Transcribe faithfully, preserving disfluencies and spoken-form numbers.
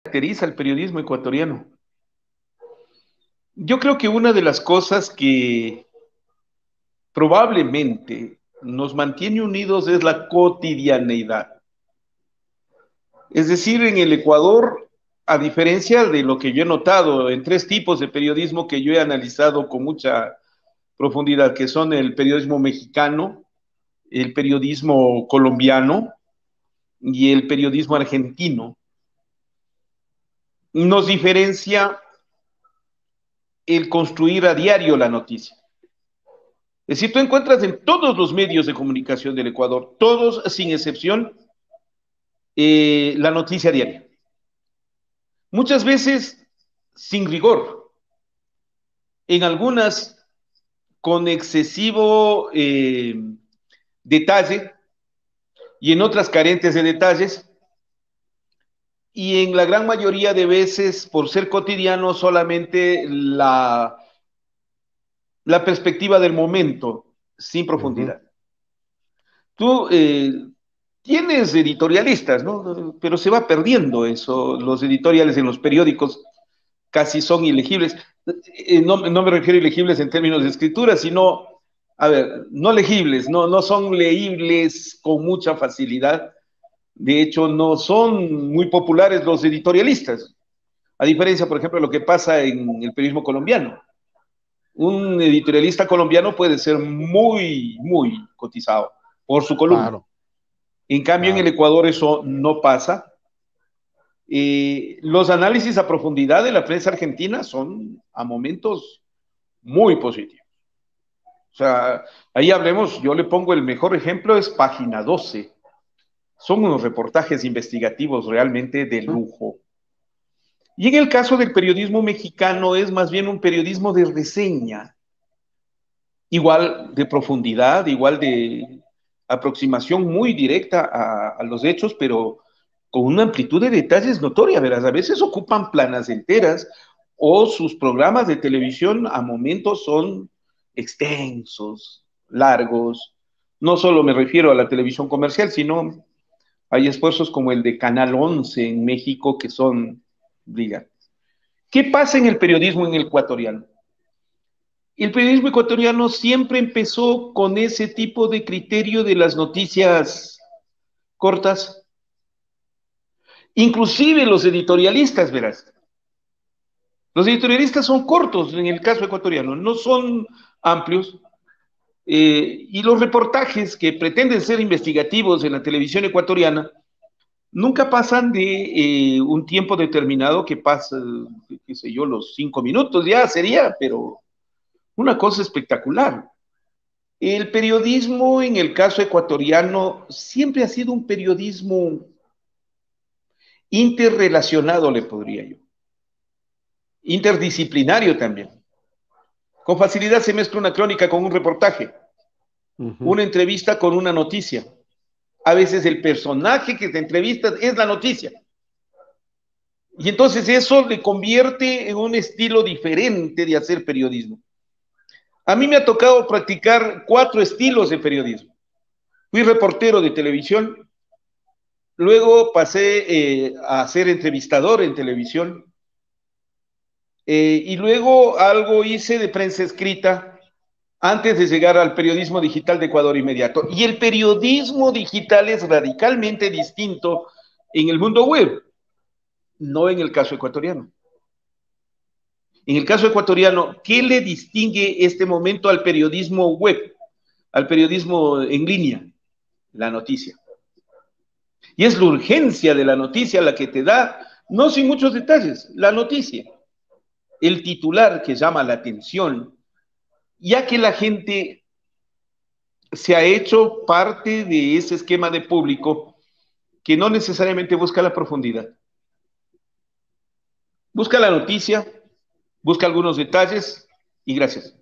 caracteriza el periodismo ecuatoriano? Yo creo que una de las cosas que probablemente nos mantiene unidos es la cotidianeidad. Es decir, en el Ecuador, a diferencia de lo que yo he notado en tres tipos de periodismo que yo he analizado con mucha profundidad, que son el periodismo mexicano, el periodismo colombiano y el periodismo argentino, nos diferencia el construir a diario la noticia. Es decir, tú encuentras en todos los medios de comunicación del Ecuador, todos sin excepción, eh, la noticia diaria. Muchas veces sin rigor, en algunas con excesivo eh, detalle y en otras carentes de detalles, y en la gran mayoría de veces, por ser cotidiano, solamente la, la perspectiva del momento, sin Ujú. profundidad. Tú eh, tienes editorialistas, ¿no? Pero se va perdiendo eso. Los editoriales en los periódicos casi son ilegibles. Eh, no, no me refiero a ilegibles en términos de escritura, sino, a ver, no legibles, no, no son leíbles con mucha facilidad. De hecho, no son muy populares los editorialistas, a diferencia, por ejemplo, de lo que pasa en el periodismo colombiano. Un editorialista colombiano puede ser muy, muy cotizado por su columna. Claro, En cambio, en el claro. Ecuador eso no pasa. Eh, los análisis a profundidad de la prensa argentina son a momentos muy positivos. O sea, ahí hablemos, yo le pongo el mejor ejemplo, es Página doce. Son unos reportajes investigativos realmente de Ujú. lujo. Y en el caso del periodismo mexicano es más bien un periodismo de reseña, igual de profundidad, igual de aproximación muy directa a, a los hechos, pero con una amplitud de detalles notoria, verás, a veces ocupan planas enteras o sus programas de televisión a momentos son extensos, largos. No solo me refiero a la televisión comercial, sino hay esfuerzos como el de Canal once en México que son, diga, ¿qué pasa en el periodismo en el ecuatoriano? El periodismo ecuatoriano siempre empezó con ese tipo de criterio de las noticias cortas, inclusive los editorialistas, verás. Los editorialistas son cortos en el caso ecuatoriano, no son amplios, eh, y los reportajes que pretenden ser investigativos en la televisión ecuatoriana nunca pasan de eh, un tiempo determinado que pasa, qué sé yo, los cinco minutos ya sería, pero una cosa espectacular. El periodismo en el caso ecuatoriano siempre ha sido un periodismo interrelacionado, le podría yo, interdisciplinario también. Con facilidad se mezcla una crónica con un reportaje, Ujú. una entrevista con una noticia. A veces el personaje que te entrevista es la noticia. Y entonces eso le convierte en un estilo diferente de hacer periodismo. A mí me ha tocado practicar cuatro estilos de periodismo. Fui reportero de televisión, luego pasé eh, a ser entrevistador en televisión, eh, y luego algo hice de prensa escrita antes de llegar al periodismo digital de Ecuador Inmediato. Y el periodismo digital es radicalmente distinto en el mundo web, no en el caso ecuatoriano. En el caso ecuatoriano, ¿qué le distingue este momento al periodismo web, al periodismo en línea? La noticia. Y es la urgencia de la noticia la que te da, no sin muchos detalles, la noticia. El titular que llama la atención, ya que la gente se ha hecho parte de ese esquema de público que no necesariamente busca la profundidad. Busca la noticia, busca algunos detalles y gracias.